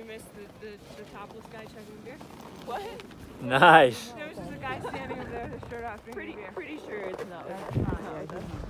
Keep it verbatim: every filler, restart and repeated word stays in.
miss the, the, the topless guy chugging beer? What? Nice. There was just a guy standing over there with his shirt off drinking Pretty, beer. pretty sure it's not. That's not, yeah, it doesn't.